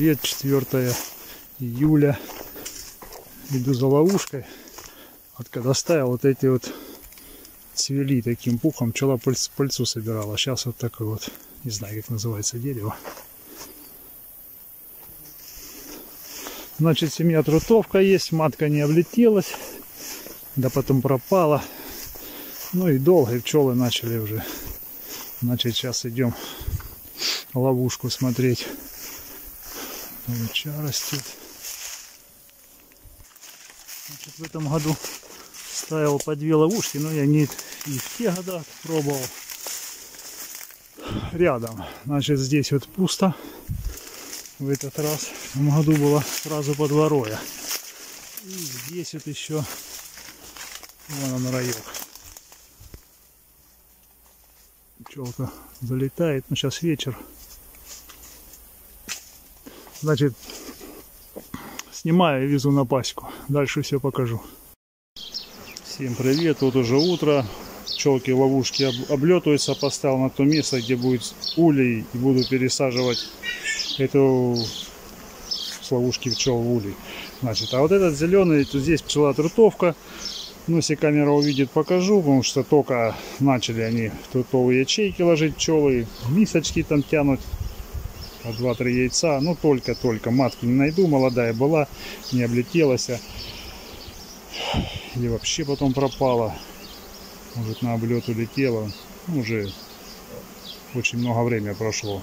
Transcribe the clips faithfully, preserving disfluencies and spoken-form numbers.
привет, четвёртое июля. Иду за ловушкой. Вот когда ставил, вот эти вот цвели таким пухом, пчела пыльцу, пыльцу собирала. Сейчас вот такой вот, не знаю, как называется дерево. Значит, семья трутовка есть, матка не облетелась, да потом пропала. Ну и долго, и пчелы начали уже. Значит, сейчас идем ловушку смотреть. Луча растет. Значит, в этом году ставил по две ловушки, но я не и в те года пробовал. Рядом. Значит, здесь вот пусто. В этот раз в том году было сразу по два роя. И здесь вот еще вон он раек. Пчелка залетает, но сейчас вечер. Значит, снимаю и везу на пасеку. Дальше все покажу. Всем привет, вот уже утро. Пчелки в ловушке облетываются. Поставил на то место, где будет улей, и буду пересаживать эту с ловушки пчел в улей. Значит, а вот этот зеленый, то здесь пчела трутовка. Ну, если камера увидит, покажу, потому что только начали они в трутовые ячейки ложить пчелы, мисочки там тянут. два-три яйца, ну только-только, матки не найду, молодая была, не облетелась, или вообще потом пропала, может на облет улетела, уже очень много времени прошло.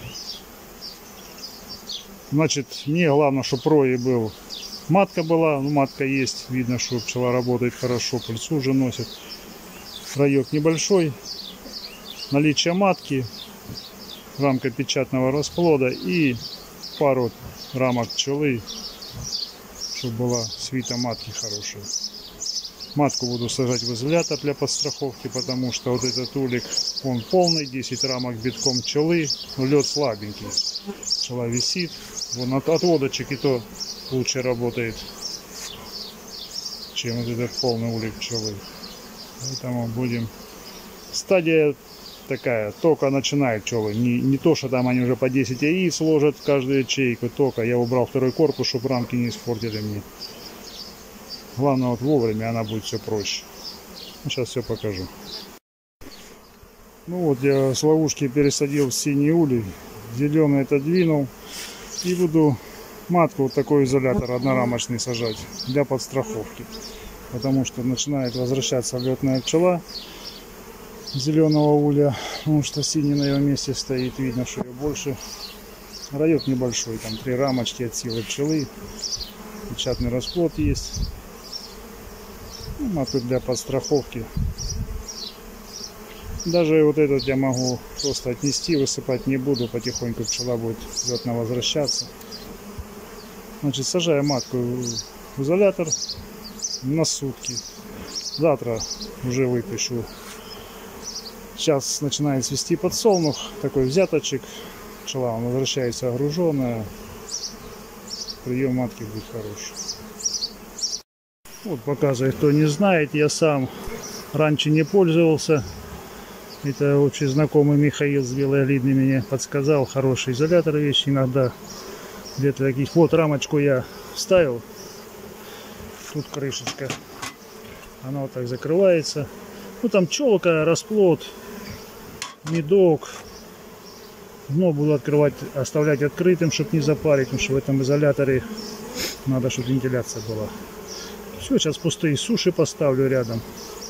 Значит, мне главное, чтобы рой был, матка была, ну матка есть, видно, что пчела работает хорошо, пыльцу уже носит, раек небольшой, наличие матки, рамка печатного расплода и пару рамок пчелы, чтобы была свита матки хорошая. Матку буду сажать в изолятор для подстраховки, потому что вот этот улик, он полный, десять рамок битком пчелы, но лед слабенький. Пчела висит, вон от отводочек и то лучше работает, чем вот этот полный улик пчелы. Поэтому будем... Стадия такая, только начинает пчелы, не, не то, что там они уже по десять яиц ложат в каждую ячейку, только я убрал второй корпус, чтобы рамки не испортили мне. Главное, вот вовремя она будет все проще. Сейчас все покажу. Ну вот, я с ловушки пересадил в синий улей, зеленый отодвинул, и буду матку вот такой изолятор однорамочный сажать для подстраховки, потому что начинает возвращаться летная пчела зеленого улья, потому что синий на ее месте стоит, видно, что ее больше. Раек небольшой, там три рамочки от силы пчелы, печатный расплод есть. Ну, матку для подстраховки. Даже вот этот я могу просто отнести, высыпать не буду, потихоньку пчела будет летно возвращаться. Значит, сажаю матку в изолятор на сутки. Завтра уже выпущу. Сейчас начинает свести подсолнух, такой взяточек. Пчела он возвращается огруженная. Прием матки будет хороший. Вот показываю, кто не знает, я сам раньше не пользовался. Это общий знакомый Михаил с Белой Глины мне подсказал. Хороший изолятор вещь иногда. Где-то таких. Вот рамочку я вставил. Тут крышечка. Она вот так закрывается. Ну там пчелка, расплод, медок. Дно буду открывать, оставлять открытым, чтобы не запарить, потому что в этом изоляторе надо, чтобы вентиляция была. Все, сейчас пустые суши поставлю рядом.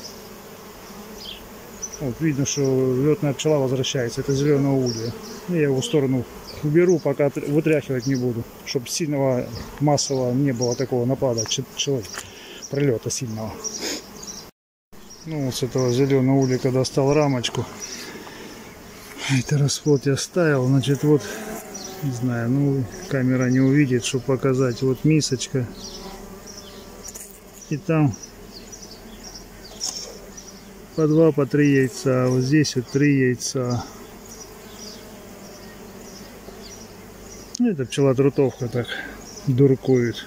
Вот видно, что летная пчела возвращается. Это зеленого улья. Я его в сторону уберу, пока вытряхивать не буду, чтобы сильного массового не было такого напада пчелы, пролета сильного. Ну вот с этого зеленого улика достал рамочку. Это расплод я ставил. Значит, вот, не знаю, ну камера не увидит, чтобы показать. Вот мисочка. И там по два, по три яйца. Вот здесь вот три яйца. Это пчела трутовка так дуркует.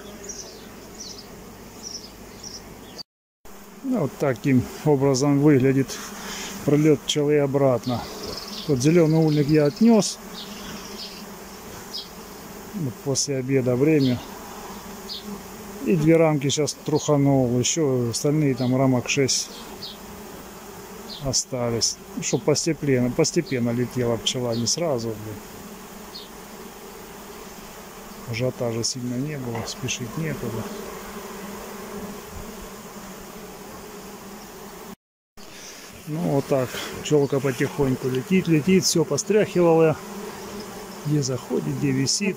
Ну, вот таким образом выглядит пролет пчелы обратно. Вот зеленый ульник я отнес. Вот после обеда время. И две рамки сейчас труханул. Еще остальные там рамок шесть остались. Чтобы постепенно, постепенно летела пчела, не сразу. Блин. Ажиотажа сильно не было, спешить некуда. Ну вот так, пчелка потихоньку летит, летит, все постряхивала. Где заходит, где висит.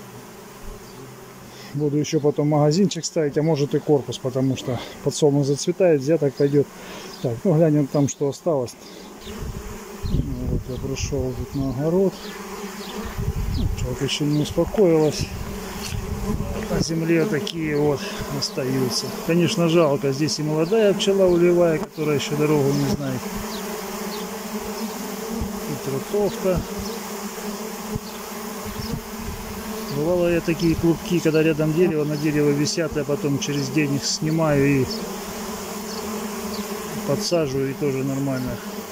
Буду еще потом магазинчик ставить, а может и корпус, потому что подсолнух зацветает, взяток пойдет. Так, ну глянем там, что осталось. Вот я пришел тут на огород. Пчелка еще не успокоилась. На земле такие вот остаются. Конечно, жалко, здесь и молодая пчела улевая, которая еще дорогу не знает. И трутовка. Бывало я такие клубки, когда рядом дерево, на дерево висят, я потом через день их снимаю и подсаживаю, и тоже нормально.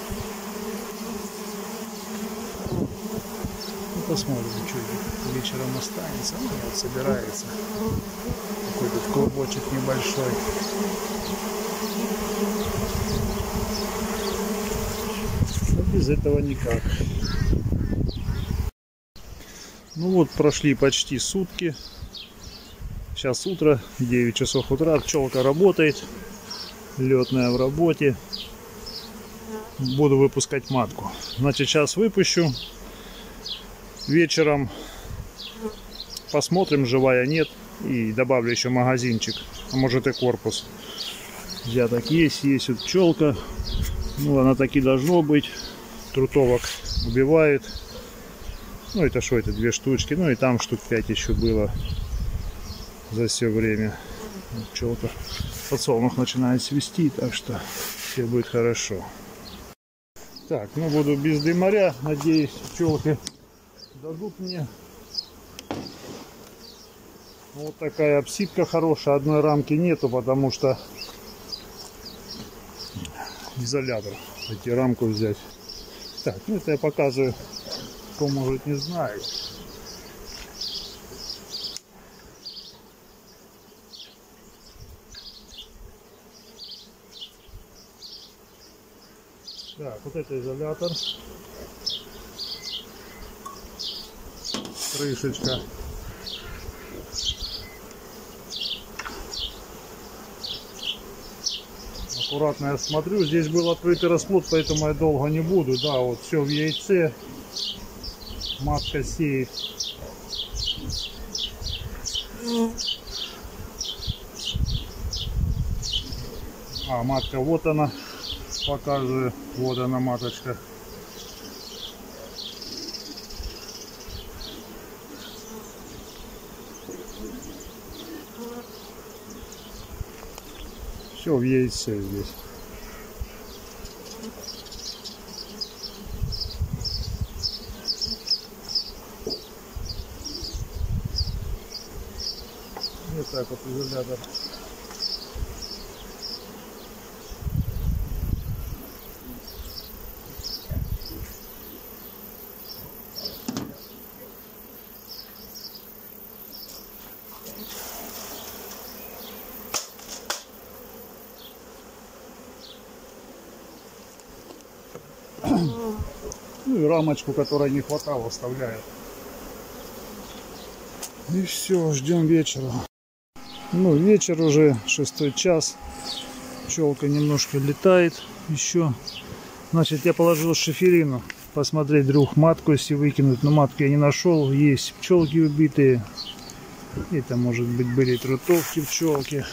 Ну, посмотрим, что вечером останется. Ну, вот собирается. Какой-то клубочек небольшой. Но без этого никак. Ну вот, прошли почти сутки. Сейчас утро, девять часов утра. Пчелка работает. Летная в работе. Буду выпускать матку. Значит, сейчас выпущу. Вечером посмотрим, живая нет. И добавлю еще магазинчик. А может и корпус. Взяток есть. Есть вот пчелка. Ну, она таки должно быть. Трутовок убивает. Ну, это что, это две штучки. Ну, и там штук пять еще было за все время. Пчелка. Подсолнух начинает свисти, так что все будет хорошо. Так, ну, буду без дымаря. Надеюсь, пчелки дадут мне. Вот такая обсидка хорошая. Одной рамки нету, потому что изолятор. Эти рамку взять. Так, ну, это я показываю. Кто может не знает. Так, вот это изолятор. Крышечка. Аккуратно я смотрю. Здесь был открытый расплод, поэтому я долго не буду. Да, вот все в яйце. Матка сеет. А, матка, вот она. Показываю. Вот она, маточка. Все в яйце здесь. Вот так вот изолятор. Ну и рамочку, которой не хватало, вставляю. И все, ждем вечера. Ну, вечер уже, шестой час. Пчелка немножко летает еще. Значит, я положил шиферину. Посмотреть вдруг матку, если выкинуть. Но матки я не нашел. Есть пчелки убитые. Это, может быть, были трутовки пчелки.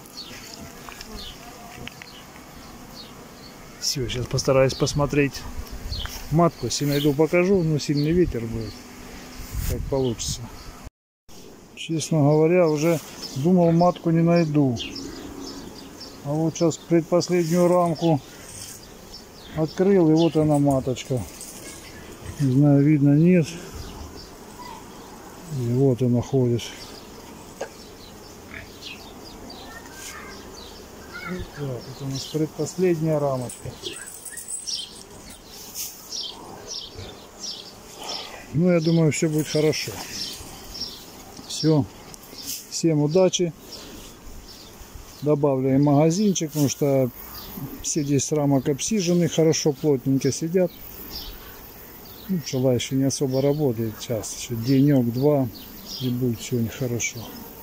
Все, сейчас постараюсь посмотреть матку. Если найду, покажу. Но сильный ветер будет. Как получится. Честно говоря, уже думал, матку не найду. А вот сейчас предпоследнюю рамку открыл, и вот она, маточка. Не знаю, видно, нет. И вот она ходит. Так, это у нас предпоследняя рамочка. Ну, я думаю, все будет хорошо. Все. Всем удачи. Добавляем магазинчик, потому что все десять рамок обсижены, хорошо, плотненько сидят. Ну, пчела еще не особо работает. Сейчас еще денек-два и будет все нехорошо.